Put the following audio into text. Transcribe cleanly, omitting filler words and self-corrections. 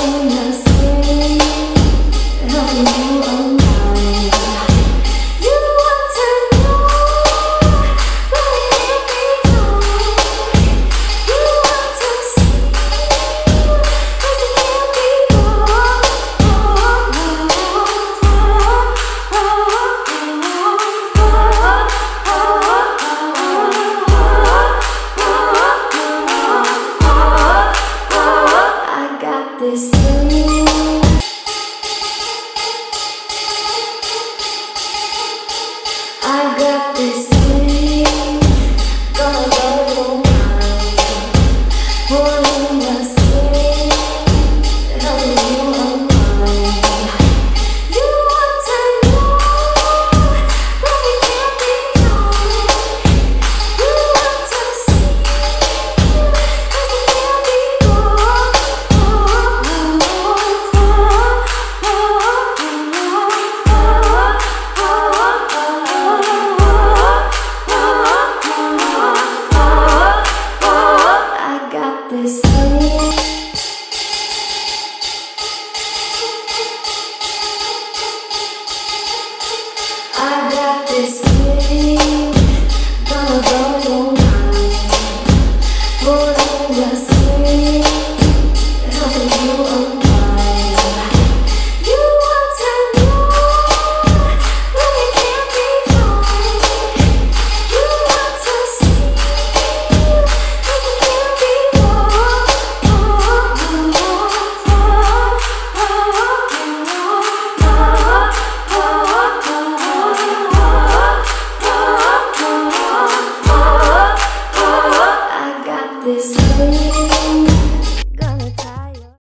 I got this thing, gonna blow your mind. Pulling the string, helping you unwind. You want to know, but we can't be told. You want to see, 'cause it can't be wrong. This thing, I got this thing, gonna blow your mind. Pulling the string, helping you unwind. You want to know, but it can't be told. You want to see, 'cause it can't be wrong. I got this.